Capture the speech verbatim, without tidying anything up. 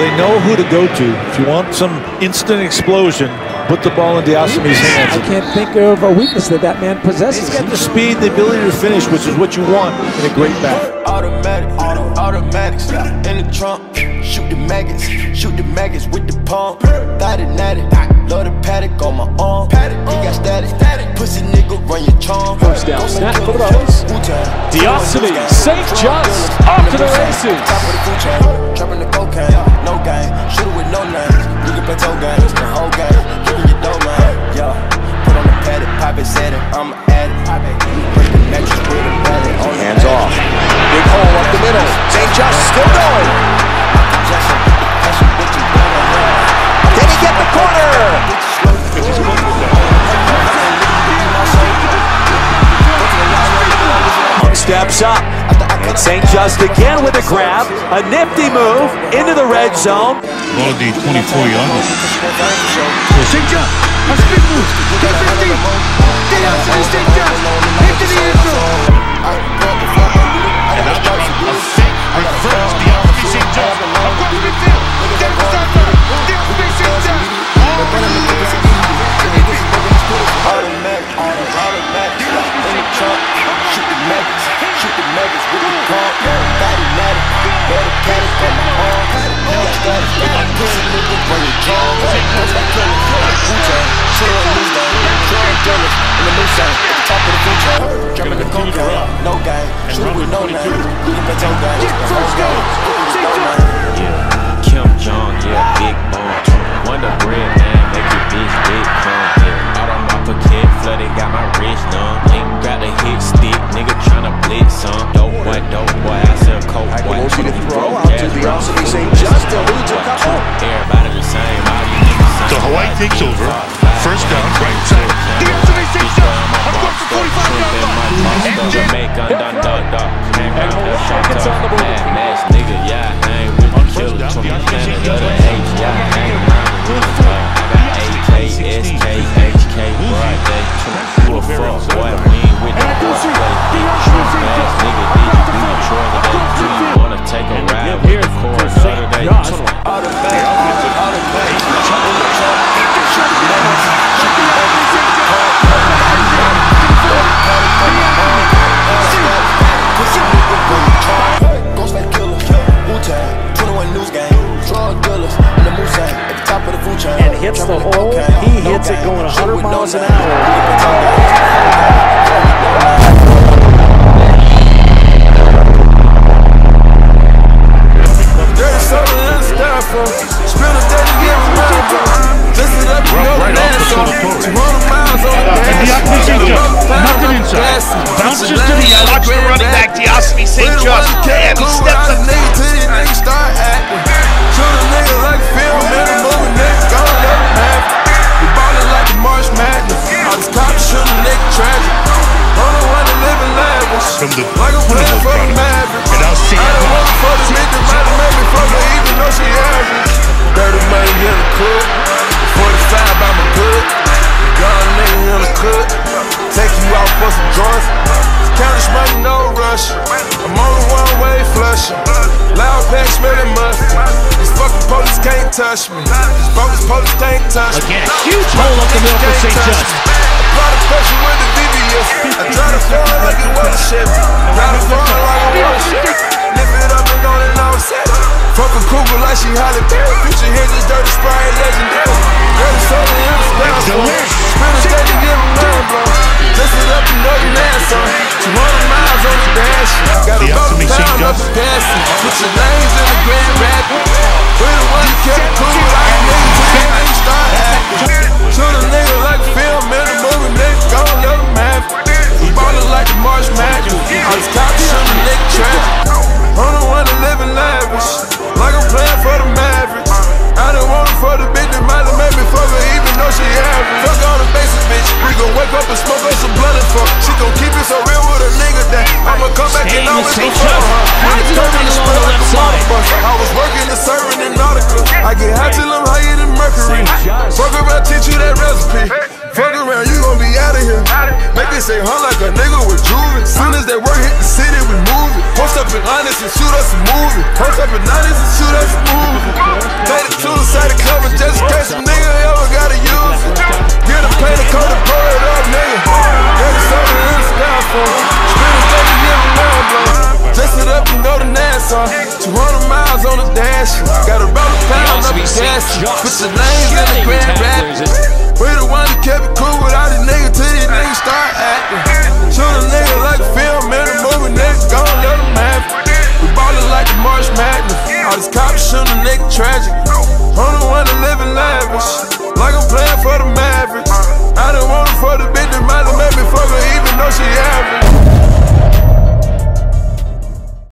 They know who to go to. If you want some instant explosion, put the ball in Diosimi's hands. I can't think of a weakness that that man possesses. He's got the speed, the ability to finish, which is what you want in a great back. Automatic, auto, automatics in the trunk. Shoot the maggots, shoot the maggots with the pump. Thought it natty, love the paddock on my arm. He got static, pussy nigga run your charm. First down snap for the Rebels. Diosimi, Saint Just, off to the races. Top of the food chain, trapping the cocaine, no game. Shooter with no name, you can play toe games, the whole game. You can get dough, man, yeah. Put on the paddock, pop it, set it, I'm at it. Break the mattress with a paddock. Hands off, big hole up the middle. Saint Just still going. Can he get the corner? Steps up, and Saint Just again with a grab, a nifty move into the red zone. Ball the twenty-four yards. Saint Just, a spin move, to the fifteen. Diosimi Saint Just, into the end zone. And now they're on a fake reverse. Diosimi Saint Just, across the midfield. Get the center, Diosimi Saint Just. Automatic, automatic, in the trunk. Shoot the maggots, shoot the maggots with the pump. Body matic, better paddock on my arm. He got static, pussy nigga run your charm. Push that killer, Wu-Tang, shit on new game. Throwing dollars in the new sign, at the top of the food chain. Dropping the cocaine, no game. Shooter with no name, you can play toe game. First game, yeah, Kim Jong, yeah, big bone. Wonder bread, man, make your bitch big come. Yeah, out on my pocket, flooded, got my wrist numb. Ain't got a hit stick, nigga tryna blitz some. Dope boy, dope boy, I sell coke boy. Pelosi to throw out to Diosimi Saint Just, eludes a couple. Everybody the same, all you niggas same. So Hawaii takes over, first down, right side. Diosimi Saint Just, across the forty-five yard line. Jamaican, dun dun dun. Seconds on the board. Mad nigga, yeah, I ain't with the killer. From the planet of the H, yeah, I ain't around with the car. I got A K, S K, H K, broad day. You a fuck, boy, we ain't with the horseplay. Fast nigga, did you do the chore today? Do you wanna take a ride with the chorus other day? automatic, automatic, jump in the trunk. Shoot the maggots, shoot the maggots with the pump. Body matic, love the paddock on my arm. Pussy nigga run your charm. Ghostface killer, Wu-Tang, twenty-one news game. Drug dealers in the moose at the top of the food chain. And hits the hole. He hits it going one hundred miles an hour. There's something in the styrofoam. Spill the day to get around. Listen up, you know the dance on. two hundred miles on the And Diosimi Saint Just, nothing inside. Bounces to the outside. Watch the running back, Diosimi Saint Just. Damn, he steps up. Niggas start acting. Shoot a nigga like film, man, a movie, nigga, gon' let him have it. We ballin' like the March Madness. All these cops shoot a nigga tragic. On the one to live in lavish. From the like I'm playing for the Mavericks. And I'll see I don't you. want to fuck this nigga, might have made me fuck her even though she average. Dirty money in the cook. forty-five by my good. Gun nigga in the cook. Take you out for some joints. Counter money, no rush. I'm on the one-way flushing. Loud pack smelling mustard. These fucking police can't touch me. These bogus police can't touch me. Again, huge hole up the middle for Saint Just. Apply the pressure with the V V S. I try to fall like it was a shit. Try to fall like it was a shit. Lift it up and go and offset. Fuck a cougar like she Holly Berry. Future hinges, dirty sprite, legendary. Dirty soda in the style. Spin a stage and give them none, bro. Listen up and know your last song. two hundred miles on the dash. Gotta go to town up the passing. Put your names in the grand rapid. We the one that kept it cool like a nigga till they niggas start acting. Shoot a nigga like film in a movie, nigga gon' let him have it. We ballin' like the March Madness. All these cops shoot a nigga tragic. I'm the one that live in lavish. Like I'm playing for the Mavericks. I done want it for the bitch that might have made me fuck her even though she average. Fuck all the basic bitch. We gon' wake up and smoke up some blunt and fuck. She gon' keep it so real with a nigga that I'ma come back and always go for her. When it's coming to spread like a motherfucker. I was working and serving in Nautica. I get high till I'm higher than Mercury. Fuck around, teach you that recipe. Fuck around, you gon' be out of here. Make it say huh like a nigga with jewelry. Soon as that work hit the city, we move it. Post up in honest and shoot us a movie. Post up at nineties and shoot us a movie. Take the tools out the cover just in case a nigga ever gotta use it. Get a painter coat and pour it up, nigga. Get something in the style for me. Spend a day to get around, bro. Dress it up and go to Nassau. two hundred miles on the dash. Got a roller pound up the gas. Put your names in the Grand Rapids. We the one that kept it cool with all these niggas till these niggas start acting. Shoot a nigga like a film in a movie, niggas gon' let them have it. We ballin' like a March Madness. All these cops shootin' a nigga tragic.